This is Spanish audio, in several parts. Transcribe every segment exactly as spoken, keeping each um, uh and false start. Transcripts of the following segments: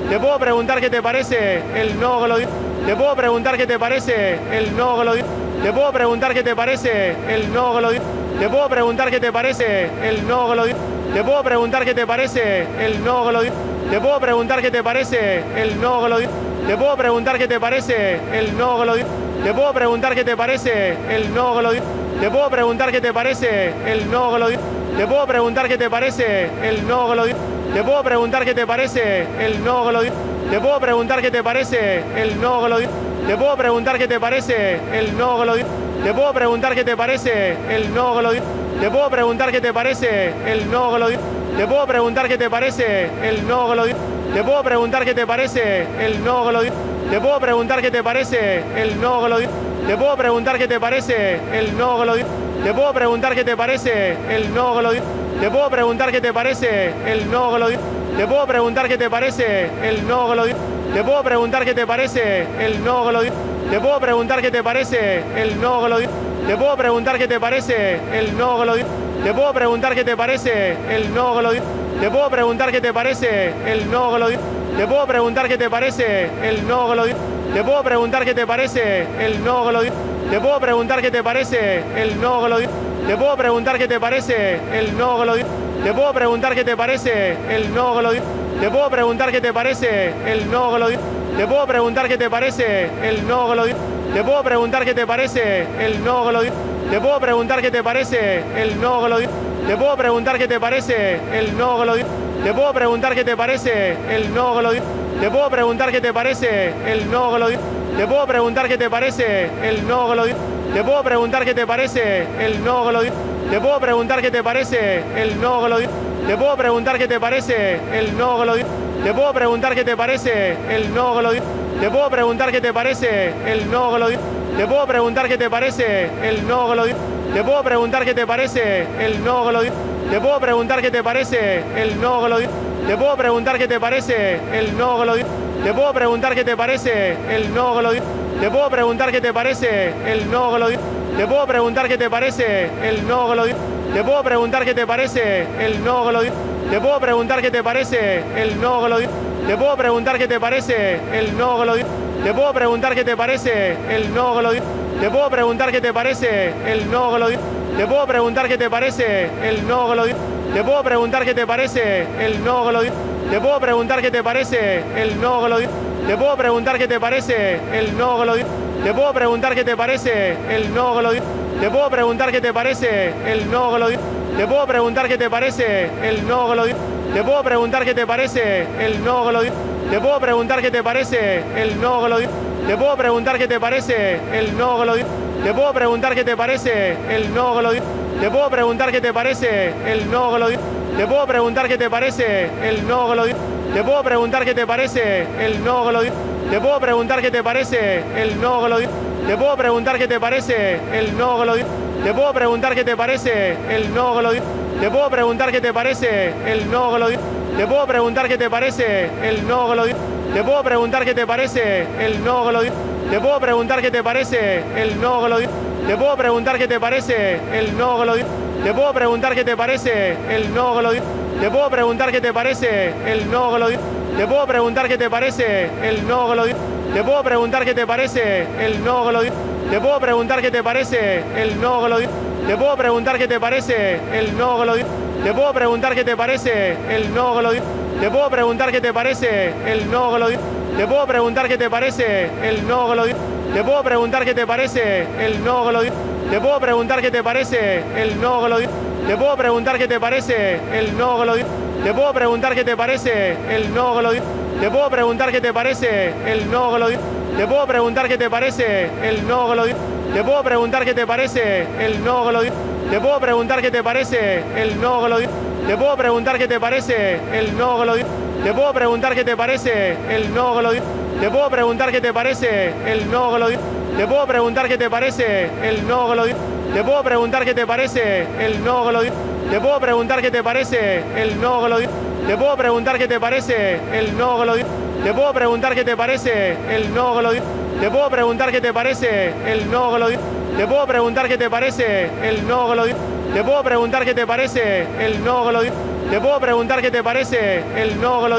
Te puedo preguntar qué te parece el no glodi... Te puedo preguntar qué te parece el no glodi... Te puedo preguntar qué te parece el no glodi... Te puedo preguntar qué te parece el no glodi... Te puedo preguntar qué te parece el no glodi... Te puedo preguntar qué te parece el no glodi... Te puedo preguntar qué te parece el no glodi... Te puedo preguntar qué te parece el no glodi... Te puedo preguntar qué te parece el no glodi... Te puedo preguntar qué te parece el no glodi... Te puedo preguntar qué te parece el no glodi... Te puedo preguntar qué te parece el no glodi... Te puedo preguntar qué te parece el no glodi... Te puedo preguntar qué te parece el no glodi... Te puedo preguntar qué te parece el no glodi... Te puedo preguntar qué te parece el no glodi... Te puedo preguntar qué te parece el no glodi... Te puedo preguntar qué te parece el no glodi... Te puedo preguntar qué te parece el no glodi... Te puedo preguntar qué te parece el no glodi... Te puedo preguntar qué te parece el no glodi... Te puedo preguntar qué te parece el no glodi... Te puedo preguntar qué te parece el no glodi... Te puedo preguntar qué te parece el no glodi... Te puedo preguntar qué te parece el no glodi... Te puedo preguntar qué te parece el no glodi... Te puedo preguntar qué te parece el no glodi... Te puedo preguntar qué te parece el no glodi... Te puedo preguntar qué te parece el no glodi... Te puedo preguntar qué te parece el no glodi... Te puedo preguntar qué te parece el no glodi... Te puedo preguntar qué te parece el no glodi... Te puedo preguntar qué te parece el no glodi... Te puedo preguntar qué te parece el no glodi... Te puedo preguntar qué te parece el no glodi... Te puedo preguntar qué te parece el no glodi... Te puedo preguntar qué te parece el no glodi... Te puedo preguntar qué te parece el no glodi... Te puedo preguntar qué te parece el no glodi... Te puedo preguntar qué te parece el no glodi... Te puedo preguntar qué te parece el no glodi... Te puedo preguntar qué te parece el no glodi... Te puedo preguntar qué te parece el no glodi... Te puedo preguntar qué te parece el no glodi... Te puedo preguntar qué te parece el no glodi... Te puedo preguntar qué te parece el no glodi... Te puedo preguntar qué te parece el no glodi... Te puedo preguntar qué te parece el no glodi... Te puedo preguntar qué te parece el no glodi... Te puedo preguntar qué te parece el no glodi... Te puedo preguntar qué te parece el no glodi... Te puedo preguntar qué te parece el no glodi... Te puedo preguntar qué te parece el no glodi... Te puedo preguntar qué te parece el no glodi... Te puedo preguntar qué te parece el no glodi... Te puedo preguntar qué te parece el no glodi... Te puedo preguntar qué te parece el no glodi... Te puedo preguntar qué te parece el no glodi... Te puedo preguntar qué te parece el no glodi... Te puedo preguntar qué te parece el no glodi... Te puedo preguntar qué te parece el no glodi... Te puedo preguntar qué te parece el no glodi... Te puedo preguntar qué te parece el no glodi... Te puedo preguntar qué te parece el no glodi... Te puedo preguntar qué te parece el no glodi... Te puedo preguntar qué te parece el no glodi... Te puedo preguntar qué te parece el no glodi... Te puedo preguntar qué te parece el no glodi... Te puedo preguntar qué te parece el no glodi... Te puedo preguntar qué te parece el no glodi... Te puedo preguntar qué te parece el no glodi... Te puedo preguntar qué te parece el no glodi... Te puedo preguntar qué te parece el no glodi... Te puedo preguntar qué te parece el no glodi... Te puedo preguntar qué te parece el no glodi... Te puedo preguntar qué te parece el no glodi... Te puedo preguntar qué te parece el no glodi... Te puedo preguntar qué te parece el no glodi... Te puedo preguntar qué te parece el no glodi... Te puedo preguntar qué te parece el no glodi... Te puedo preguntar qué te parece el no glodi... Te puedo preguntar qué te parece el no glodi... Te puedo preguntar qué te parece el no glodi... Te puedo preguntar qué te parece el no glodi... Te puedo preguntar qué te parece el no glodi... Te puedo preguntar qué te parece el no glodi... Te puedo preguntar qué te parece el no glodi... Te puedo preguntar qué te parece el no glodi... Te puedo preguntar qué te parece el no glodi... Te puedo preguntar qué te parece el no glodi... Te puedo preguntar qué te parece el no glodi... Te puedo preguntar qué te parece el no glodi... Te puedo preguntar qué te parece el no glodi... Te puedo preguntar qué te parece el no glodi... Te puedo preguntar qué te parece el no glodi... Te puedo preguntar qué te parece el no glodi... Te puedo preguntar qué te parece el no glodi... Te puedo preguntar qué te parece el no glodi... Te puedo preguntar qué te parece el no glodi... Te puedo preguntar qué te parece el no glodi... Te puedo preguntar qué te parece el no glodi... Te puedo preguntar qué te parece el no glodi... Te puedo preguntar qué te parece el no glodi... Te puedo preguntar qué te parece el no glodi... Te puedo preguntar qué te parece el no glodi... Te puedo preguntar qué te parece el no glodi... Te puedo preguntar qué te parece el no glodi... Te puedo preguntar qué te parece el no glodi...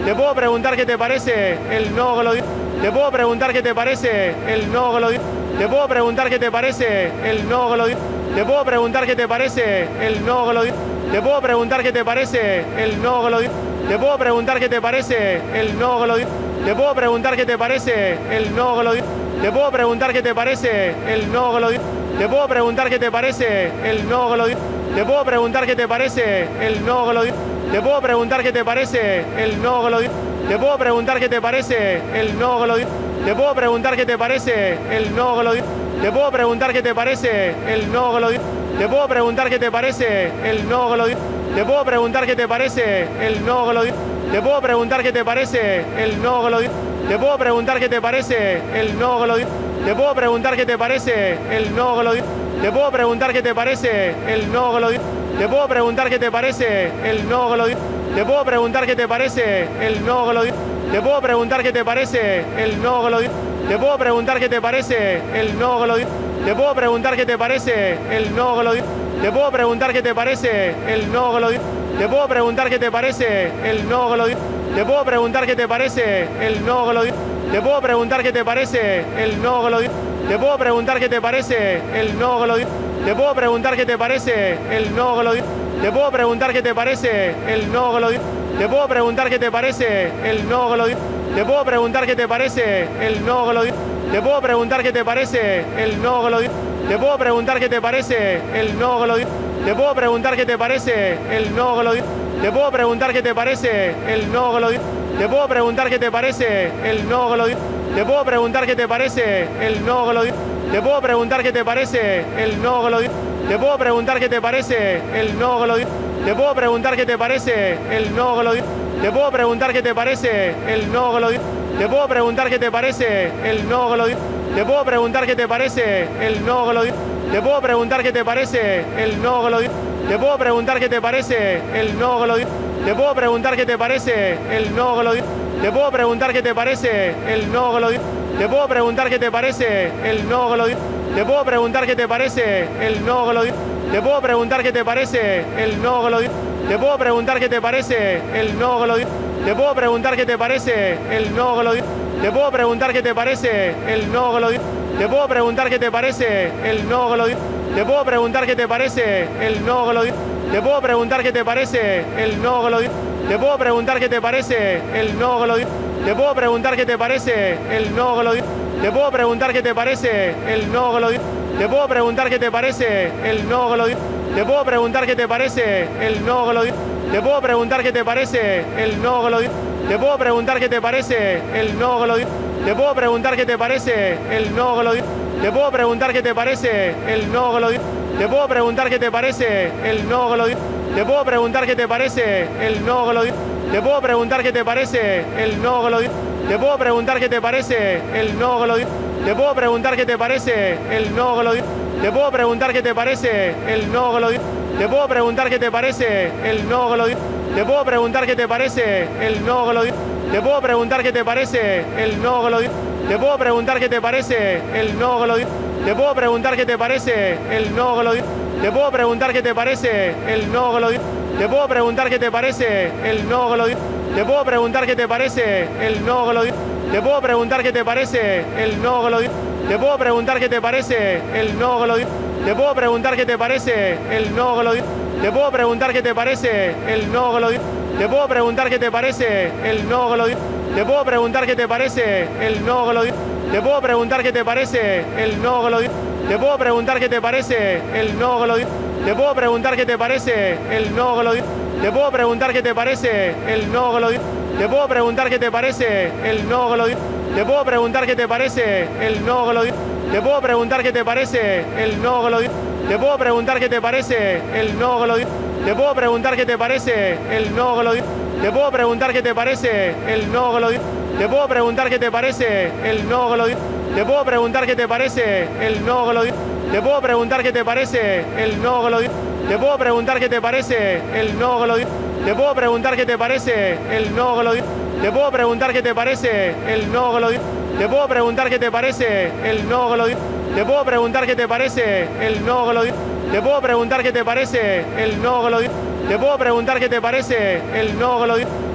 ¿Te puedo preguntar qué te parece el no glodi? ¿Te puedo preguntar qué te parece el no glodi? ¿Te puedo preguntar qué te parece el no glodi? ¿Te puedo preguntar qué te parece el no glodi? ¿Te puedo preguntar qué te parece el no glodi? ¿Te puedo preguntar qué te parece el no glodi? ¿Te puedo preguntar qué te parece el no glodi? ¿Te puedo preguntar qué te parece el no glodi? ¿Te puedo preguntar qué te parece el no glodi? ¿Te puedo preguntar qué te parece el no glodi? ¿Te puedo preguntar qué te parece el no glodi? ¿Te puedo preguntar qué te parece el no glodi? ¿Te puedo preguntar qué te parece el no glodi? ¿Te puedo preguntar qué te parece el no glodi? ¿Te puedo preguntar qué te parece el no glodi? ¿Te puedo preguntar qué te parece el no glodi? ¿Te puedo preguntar qué te parece el no glodi? ¿Te puedo preguntar qué te parece el no glodi? ¿Te puedo preguntar qué te parece el no glodi? ¿Te puedo preguntar qué te parece el no glodi? ¿Te puedo preguntar qué te parece el no glodi? ¿Te puedo preguntar qué te parece el no glodi? ¿Te puedo preguntar qué te parece el no glodi? ¿Te puedo preguntar qué te parece el no glodi? ¿Te puedo preguntar qué te parece el no glodi? ¿Te puedo preguntar qué te parece el no glodi? ¿Te puedo preguntar qué te parece el no glodi? ¿Te puedo preguntar qué te parece el no glodi? ¿Te puedo preguntar qué te parece el no glodi? ¿Te puedo preguntar qué te parece el no glodi? ¿Te puedo preguntar qué te parece el no glodi? ¿Te puedo preguntar qué te parece el no glodi? ¿Te puedo preguntar qué te parece el no glodi? ¿Te puedo preguntar qué te parece el no glodi? ¿Te puedo preguntar qué te parece el no glodi? ¿Te puedo preguntar qué te parece el no glodi? ¿Te puedo preguntar qué te parece el no glodi? ¿Te puedo preguntar qué te parece el no glodi? ¿Te puedo preguntar qué te parece el no glodi? ¿Te puedo preguntar qué te parece el no glodi? ¿Te puedo preguntar qué te parece el no glodi? ¿Te puedo preguntar qué te parece el no glodi? ¿Te puedo preguntar qué te parece el no glodi? ¿Te puedo preguntar qué te parece el no glodi? ¿Te puedo preguntar qué te parece el no glodi? ¿Te puedo preguntar qué te parece el no glodi? ¿Te puedo preguntar qué te parece el no glodi? ¿Te puedo preguntar qué te parece el no glodi? ¿Te puedo preguntar qué te parece el no glodi? ¿Te puedo preguntar qué te parece el no glodi? ¿Te puedo preguntar qué te parece el no glodi? ¿Te puedo preguntar qué te parece el no glodi? ¿Te puedo preguntar qué te parece el no glodi? ¿Te puedo preguntar qué te parece el no glodi? ¿Te puedo preguntar qué te parece el no glodi? ¿Te puedo preguntar qué te parece el no glodi? ¿Te puedo preguntar qué te parece el no glodi? ¿Te puedo preguntar qué te parece el no glodi? ¿Te puedo preguntar qué te parece el no glodi? ¿Te puedo preguntar qué te parece el no glodi? ¿Te puedo preguntar qué te parece el no glodi? ¿Te puedo preguntar qué te parece el no glodi? ¿Te puedo preguntar qué te parece el no glodi? ¿Te puedo preguntar qué te parece el no glodi? ¿Te puedo preguntar qué te parece el no glodi? ¿Te puedo preguntar qué te parece el no glodi? ¿Te puedo preguntar qué te parece el no glodi? ¿Te puedo preguntar qué te parece el no glodi? ¿Te puedo preguntar qué te parece el no glodi? ¿Te puedo preguntar qué te parece el no glodi? ¿Te puedo preguntar qué te parece el no glodi? ¿Te puedo preguntar qué te parece el no glodi? ¿Te puedo preguntar qué te parece el no glodi? ¿Te puedo preguntar qué te parece el no glodi? ¿Te puedo preguntar qué te parece el no glodi? ¿Te puedo preguntar qué te parece el no glodi? ¿Te puedo preguntar qué te parece el no glodi? ¿Te puedo preguntar qué te parece el no glodi? ¿Te puedo preguntar qué te parece el no glodi? ¿Te puedo preguntar qué te parece el no glodi? ¿Te puedo preguntar qué te parece el no glodi? ¿Te puedo preguntar qué te parece el no glodi? ¿Te puedo preguntar qué te parece el no glodi? ¿Te puedo preguntar qué te parece el no glodi? ¿Te puedo preguntar qué te parece el no glodi? ¿Te puedo preguntar qué te parece el no glodi? ¿Te puedo preguntar qué te parece el no glodi? ¿Te puedo preguntar qué te parece el no glodi? ¿Te puedo preguntar qué te parece el no glodi? ¿Te puedo preguntar qué te parece el no glodi? ¿Te puedo preguntar qué te parece el no glodi? ¿Te puedo preguntar qué te parece el no glodi? ¿Te puedo preguntar qué te parece el no glodi? ¿Te puedo preguntar qué te parece el no glodi? ¿Te puedo preguntar qué te parece el no glodi? ¿Te puedo preguntar qué te parece el no glodi? ¿Te puedo preguntar qué te parece el no glodi? ¿Te puedo preguntar qué te parece el no glodi? ¿Te puedo preguntar qué te parece el no glodi? ¿Te puedo preguntar qué te parece el no glodi? ¿Te puedo preguntar qué te parece el no glodi? ¿Te puedo preguntar qué te parece el no glodi? ¿Te puedo preguntar qué te parece el no glodi? ¿Te puedo preguntar qué te parece el no glodi? ¿Te puedo preguntar qué te parece el no glodi? ¿Te puedo preguntar qué te parece el no glodi? ¿Te puedo preguntar qué te parece el no glodi? ¿Te puedo preguntar qué te parece el no glodi?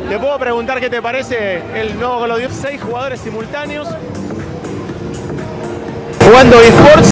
¿Te puedo preguntar qué te parece el nuevo Call of Duty? Seis jugadores simultáneos jugando eSports.